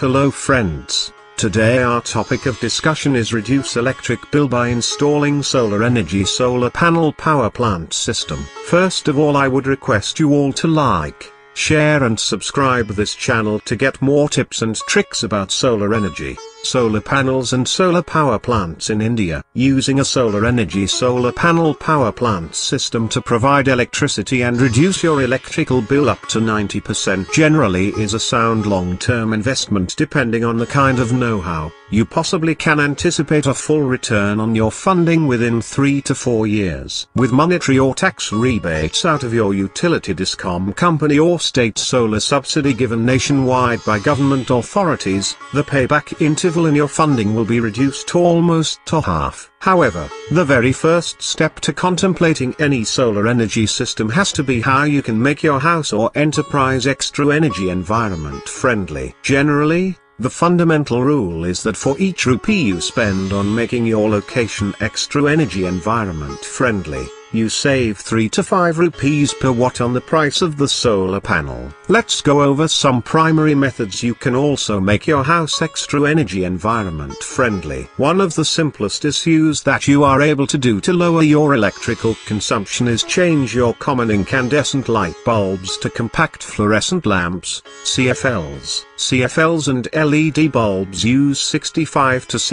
Hello friends, today our topic of discussion is reduce electric bill by installing solar energy solar panel power plant system. First of all, I would request you all to like, share and subscribe this channel to get more tips and tricks about solar energy, solar panels and solar power plants in India. Using a solar energy solar panel power plant system to provide electricity and reduce your electrical bill up to 90% generally is a sound long-term investment. Depending on the kind of know-how, you possibly can anticipate a full return on your funding within 3 to 4 years. With monetary or tax rebates out of your utility discom company or state solar subsidy given nationwide by government authorities, the payback interval in your funding will be reduced almost to half. However, the very first step to contemplating any solar energy system has to be how you can make your house or enterprise extra energy environment friendly. Generally, the fundamental rule is that for each rupee you spend on making your location extra energy environment friendly, you save 3 to 5 rupees per watt on the price of the solar panel. Let's go over some primary methods you can also make your house extra energy environment friendly. One of the simplest issues that you are able to do to lower your electrical consumption is change your common incandescent light bulbs to compact fluorescent lamps, CFLs. CFLs and LED bulbs use 65 to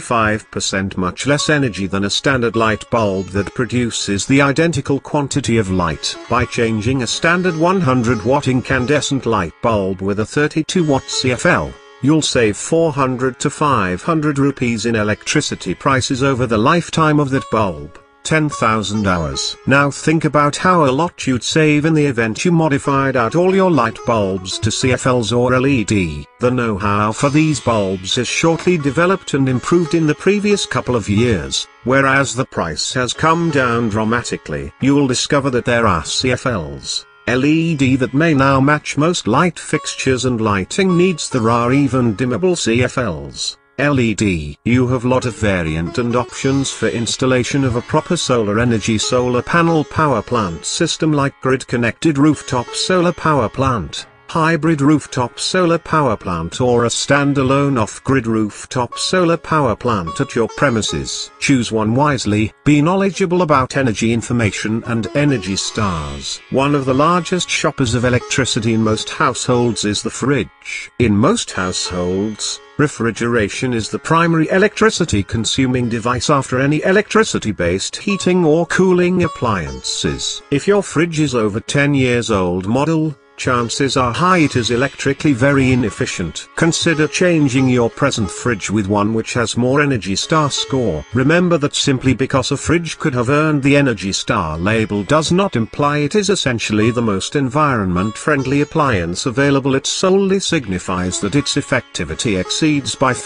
75% much less energy than a standard light bulb that produces the identical quantity of light. By changing a standard 100 watt incandescent light bulb with a 32 watt CFL, you'll save 400 to 500 rupees in electricity prices over the lifetime of that bulb. 10,000 hours. Now think about how a lot you'd save in the event you modified out all your light bulbs to CFLs or LED. The know-how for these bulbs is shortly developed and improved in the previous couple of years, whereas the price has come down dramatically. You will discover that there are CFLs, LED that may now match most light fixtures and lighting needs. There are even dimmable CFLs. LED. You have lot of variant and options for installation of a proper solar energy solar panel power plant system like grid-connected rooftop solar power plant, hybrid rooftop solar power plant or a standalone off-grid rooftop solar power plant at your premises. Choose one wisely. Be knowledgeable about energy information and Energy Stars. One of the largest shoppers of electricity in most households is the fridge. In most households, refrigeration is the primary electricity consuming device after any electricity-based heating or cooling appliances. If your fridge is over 10 years old model, chances are high it is electrically very inefficient. Consider changing your present fridge with one which has more Energy Star score. Remember that simply because a fridge could have earned the Energy Star label does not imply it is essentially the most environment-friendly appliance available. It solely signifies that its effectivity exceeds by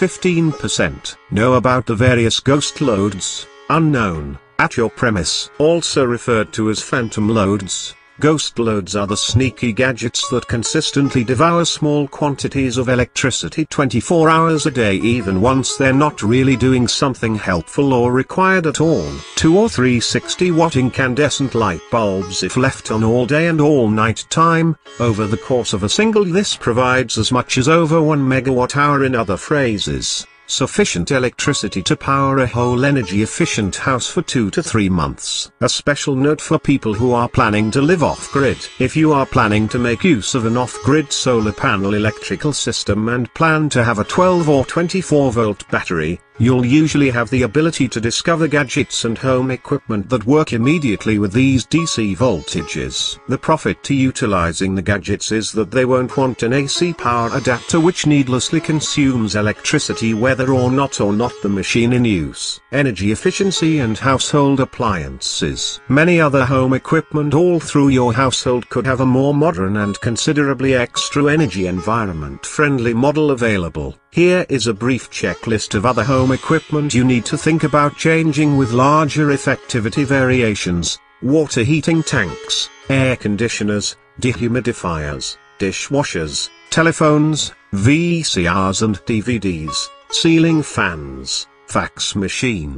15%. Know about the various ghost loads, unknown, at your premise, also referred to as phantom loads. Ghost loads are the sneaky gadgets that consistently devour small quantities of electricity 24 hours a day even once they're not really doing something helpful or required at all. 2 or 3 60-watt incandescent light bulbs if left on all day and all night time, over the course of a single this provides as much as over 1 megawatt-hour. In other phrases, sufficient electricity to power a whole energy-efficient house for 2 to 3 months. A special note for people who are planning to live off-grid. If you are planning to make use of an off-grid solar panel electrical system and plan to have a 12 or 24-volt battery, you'll usually have the ability to discover gadgets and home equipment that work immediately with these DC voltages. The profit to utilizing the gadgets is that they won't want an AC power adapter which needlessly consumes electricity whether or not the machine in use. Energy efficiency and household appliances. Many other home equipment all through your household could have a more modern and considerably extra energy environment friendly model available. Here is a brief checklist of other home equipment you need to think about changing with larger effectivity variations: water heating tanks, air conditioners, dehumidifiers, dishwashers, telephones, VCRs and DVDs, ceiling fans, fax machines,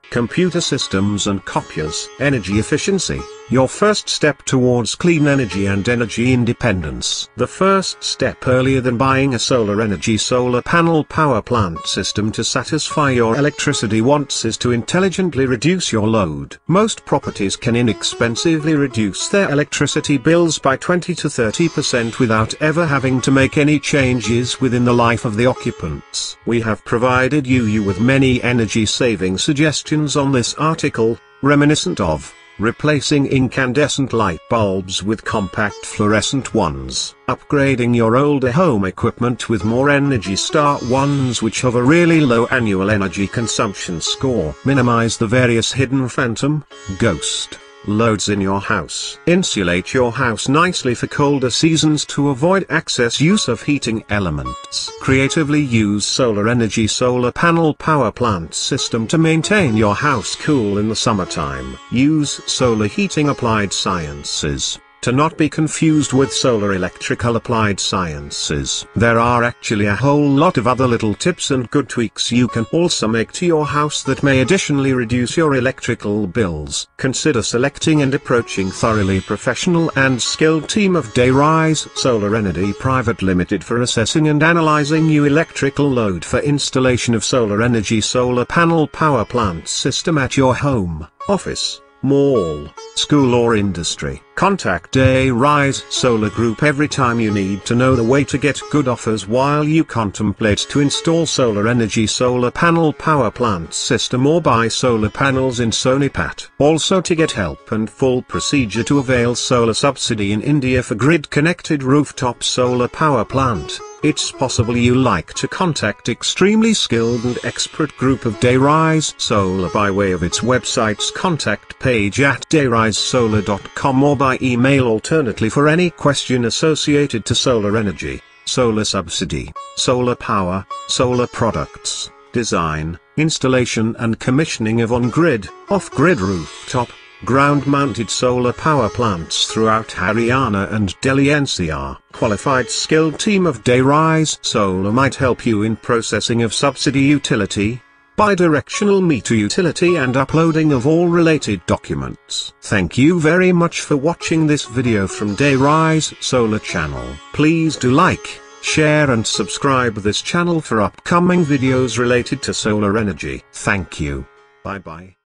computer systems and copiers. Energy efficiency, your first step towards clean energy and energy independence. The first step earlier than buying a solar energy solar panel power plant system to satisfy your electricity wants is to intelligently reduce your load. Most properties can inexpensively reduce their electricity bills by 20 to 30% without ever having to make any changes within the life of the occupants. We have provided you with many energy saving suggestions on this article, reminiscent of replacing incandescent light bulbs with compact fluorescent ones, upgrading your older home equipment with more Energy Star ones which have a really low annual energy consumption score, minimize the various hidden phantom, ghost, loads in your house. Insulate your house nicely for colder seasons to avoid excess use of heating elements. Creatively use solar energy solar panel power plant system to maintain your house cool in the summertime. Use solar heating applied sciences, to not be confused with solar electrical applied sciences. There are actually a whole lot of other little tips and good tweaks you can also make to your house that may additionally reduce your electrical bills. Consider selecting and approaching thoroughly professional and skilled team of Dayrise Solar Energy Private Limited for assessing and analyzing your electrical load for installation of solar energy solar panel power plant system at your home, office, mall, school or industry. Contact Dayrise Solar Group every time you need to know the way to get good offers while you contemplate to install solar energy solar panel power plant system or buy solar panels in Sonipat. Also to get help and full procedure to avail solar subsidy in India for grid connected rooftop solar power plant. It's possible you like to contact extremely skilled and expert group of Dayrise Solar by way of its website's contact page at dayrisesolar.com or by email alternately for any question associated to solar energy, solar subsidy, solar power, solar products, design, installation and commissioning of on-grid, off-grid rooftop, ground-mounted solar power plants throughout Haryana and Delhi NCR. Qualified skilled team of Dayrise Solar might help you in processing of subsidy utility, bidirectional meter utility and uploading of all related documents. Thank you very much for watching this video from Dayrise Solar channel. Please do like, share and subscribe this channel for upcoming videos related to solar energy. Thank you. Bye bye.